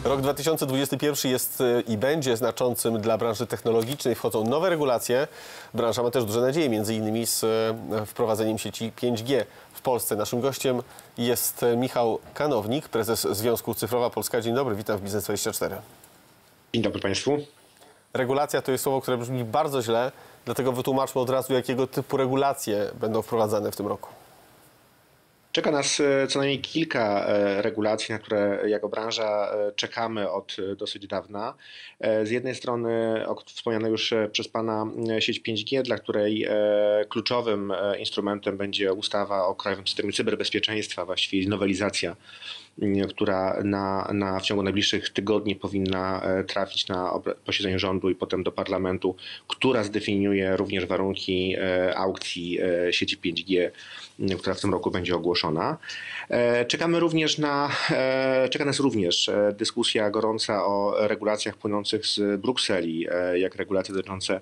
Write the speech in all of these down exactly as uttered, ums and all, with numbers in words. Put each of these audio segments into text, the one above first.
Rok dwa tysiące dwudziesty pierwszy jest i będzie znaczącym dla branży technologicznej. Wchodzą nowe regulacje. Branża ma też duże nadzieje, między innymi z wprowadzeniem sieci pięć G w Polsce. Naszym gościem jest Michał Kanownik, prezes Związku Cyfrowa Polska. Dzień dobry, witam w Biznes dwadzieścia cztery. Dzień dobry Państwu. Regulacja to jest słowo, które brzmi bardzo źle, dlatego wytłumaczmy od razu, jakiego typu regulacje będą wprowadzane w tym roku. Czeka nas co najmniej kilka regulacji, na które jako branża czekamy od dosyć dawna. Z jednej strony wspomniana już przez Pana sieć pięć G, dla której kluczowym instrumentem będzie ustawa o Krajowym Systemie Cyberbezpieczeństwa, właściwie nowelizacja, która na, na, w ciągu najbliższych tygodni powinna trafić na posiedzenie rządu i potem do parlamentu, która zdefiniuje również warunki aukcji sieci pięć G, która w tym roku będzie ogłoszona. Czekamy również na, czeka nas również dyskusja gorąca o regulacjach płynących z Brukseli, jak regulacje dotyczące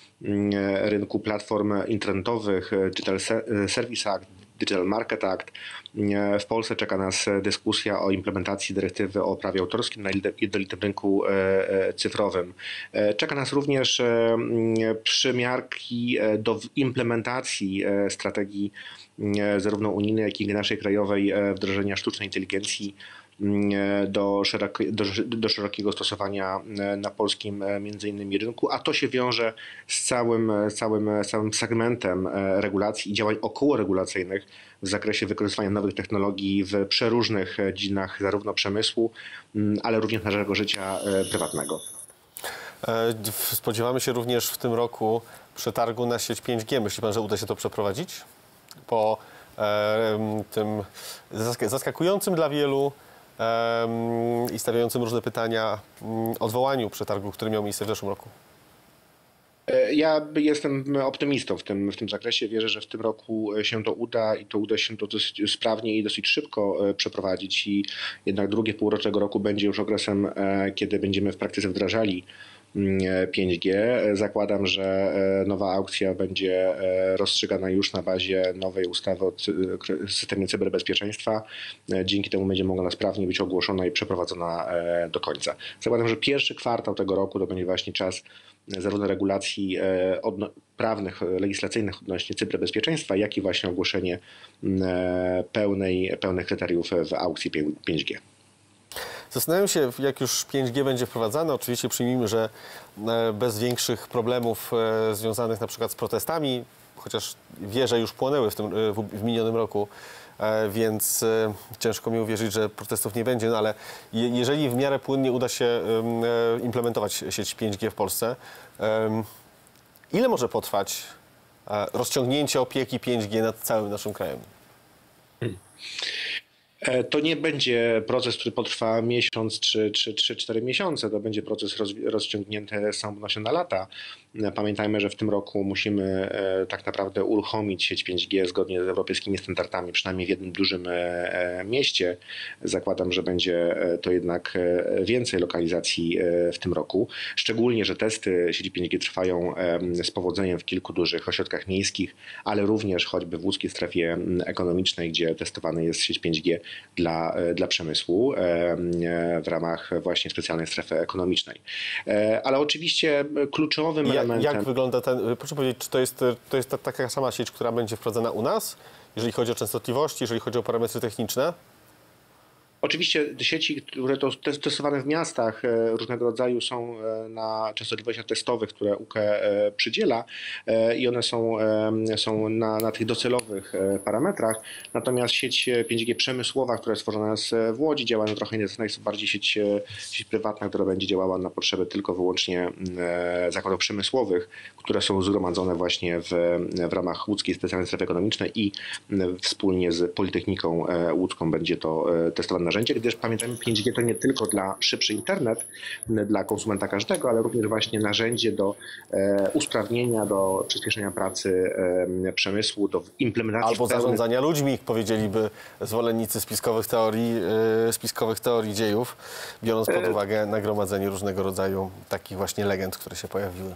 rynku platform internetowych, Digital Service Act, Digital Market Act. W Polsce czeka nas dyskusja o implementacji dyrektywy o prawie autorskim na jednolitym rynku cyfrowym. Czeka nas również przymiarki do implementacji strategii zarówno unijnej, jak i naszej krajowej wdrożenia sztucznej inteligencji do, szeroki, do, do szerokiego stosowania na polskim między innymi rynku, a to się wiąże z całym, całym, całym segmentem regulacji i działań okołoregulacyjnych w zakresie wykorzystywania nowych technologii w przeróżnych dziedzinach zarówno przemysłu, ale również naszego życia prywatnego. Spodziewamy się również w tym roku przetargu na sieć pięć G. Myśli Pan, że uda się to przeprowadzić? Po e, tym zaskakującym dla wielu i stawiającym różne pytania odwołaniu przetargu, który miał miejsce w zeszłym roku? Ja jestem optymistą w tym, w tym zakresie. Wierzę, że w tym roku się to uda i to uda się to dosyć sprawnie i dosyć szybko przeprowadzić i jednak drugie półrocze tego roku będzie już okresem, kiedy będziemy w praktyce wdrażali pięć G. Zakładam, że nowa aukcja będzie rozstrzygana już na bazie nowej ustawy o systemie cyberbezpieczeństwa. Dzięki temu będzie mogła sprawnie być ogłoszona i przeprowadzona do końca. Zakładam, że pierwszy kwartał tego roku to będzie właśnie czas zarówno regulacji prawnych, legislacyjnych odnośnie cyberbezpieczeństwa, jak i właśnie ogłoszenie pełnej, pełnych kryteriów w aukcji pięć G. Zastanawiam się, jak już pięć G będzie wprowadzane. Oczywiście przyjmijmy, że bez większych problemów związanych na przykład z protestami, chociaż wieże już płonęły w, tym, w minionym roku, więc ciężko mi uwierzyć, że protestów nie będzie, no ale jeżeli w miarę płynnie uda się implementować sieć pięć G w Polsce, ile może potrwać rozciągnięcie opieki pięć G nad całym naszym krajem? Hmm. To nie będzie proces, który potrwa miesiąc czy, czy, czy cztery miesiące. To będzie proces roz, rozciągnięty z całą pewnością na lata. Pamiętajmy, że w tym roku musimy tak naprawdę uruchomić sieć pięć G zgodnie z europejskimi standardami, przynajmniej w jednym dużym mieście. Zakładam, że będzie to jednak więcej lokalizacji w tym roku. Szczególnie, że testy sieci pięć G trwają z powodzeniem w kilku dużych ośrodkach miejskich, ale również choćby w łódzkiej strefie ekonomicznej, gdzie testowana jest sieć pięć G dla, dla przemysłu w ramach właśnie specjalnej strefy ekonomicznej. Ale oczywiście kluczowym jak, elementem... Jak wygląda ten... Proszę powiedzieć, czy to jest, to jest ta, taka sama sieć, która będzie wprowadzana u nas, jeżeli chodzi o częstotliwości, jeżeli chodzi o parametry techniczne? Oczywiście sieci, które to testowane w miastach różnego rodzaju są na częstotliwościach testowych, które U K E przydziela i one są, są na, na tych docelowych parametrach. Natomiast sieć pięć G przemysłowa, która jest stworzona jest w Łodzi, działa na trochę inny, jest bardziej sieć, sieć prywatna, która będzie działała na potrzeby tylko wyłącznie zakładów przemysłowych, które są zgromadzone właśnie w, w ramach łódzkiej specjalnej strefy ekonomicznej i wspólnie z Politechniką Łódzką będzie to testowane narzędzie, gdyż pamiętajmy, pięć G to nie tylko dla szybszy internet dla konsumenta każdego, ale również właśnie narzędzie do e, usprawnienia, do przyspieszenia pracy e, przemysłu, do implementacji... Albo pełnych... zarządzania ludźmi, powiedzieliby zwolennicy spiskowych teorii, e, spiskowych teorii dziejów, biorąc pod uwagę nagromadzenie różnego rodzaju takich właśnie legend, które się pojawiły.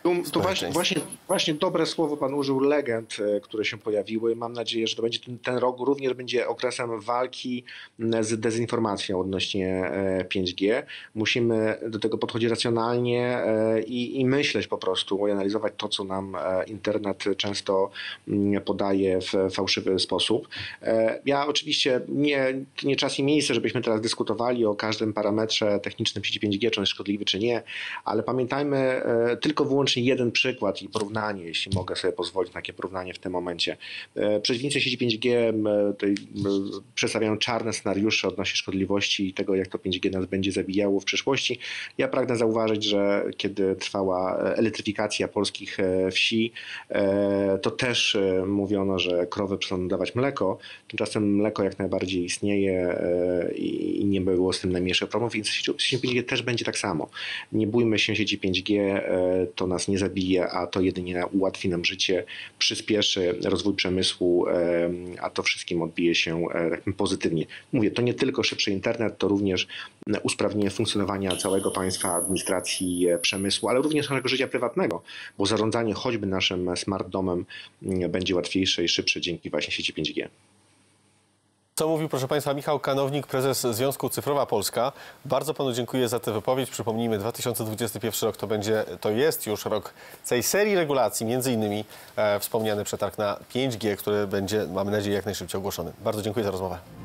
Tu, tu właśnie, właśnie, właśnie dobre słowo pan użył, legend, które się pojawiły. Mam nadzieję, że to będzie ten, ten rok również będzie okresem walki z dezinformacją odnośnie pięć G. Musimy do tego podchodzić racjonalnie i, i myśleć po prostu, i analizować to, co nam internet często podaje w fałszywy sposób. Ja oczywiście nie, nie czas i miejsce, żebyśmy teraz dyskutowali o każdym parametrze technicznym sieci pięć G, czy on jest szkodliwy, czy nie, ale pamiętajmy tylko wyłącznie jeden przykład i porównanie, jeśli mogę sobie pozwolić na takie porównanie w tym momencie. Przeciwnicy sieci pięć G przedstawiają czarne scenariusze odnośnie szkodliwości i tego, jak to pięć G nas będzie zabijało w przyszłości. Ja pragnę zauważyć, że kiedy trwała elektryfikacja polskich wsi, to też mówiono, że krowy przestaną dawać mleko. Tymczasem mleko jak najbardziej istnieje i nie było z tym najmniejszych problemów, więc z siecią pięć G też będzie tak samo. Nie bójmy się sieci pięć G, to nas nie zabije, a to jedynie ułatwi nam życie, przyspieszy rozwój przemysłu, a to wszystkim odbije się tak pozytywnie. Mówię, to nie tylko szybszy internet, to również usprawnienie funkcjonowania całego państwa, administracji, przemysłu, ale również naszego życia prywatnego, bo zarządzanie choćby naszym smart domem będzie łatwiejsze i szybsze dzięki właśnie sieci pięć G. Co mówił, proszę Państwa, Michał Kanownik, prezes Związku Cyfrowa Polska. Bardzo Panu dziękuję za tę wypowiedź. Przypomnijmy, dwa tysiące dwudziesty pierwszy rok to będzie, to jest już rok tej serii regulacji, między innymi e, wspomniany przetarg na pięć G, który będzie, mamy nadzieję, jak najszybciej ogłoszony. Bardzo dziękuję za rozmowę.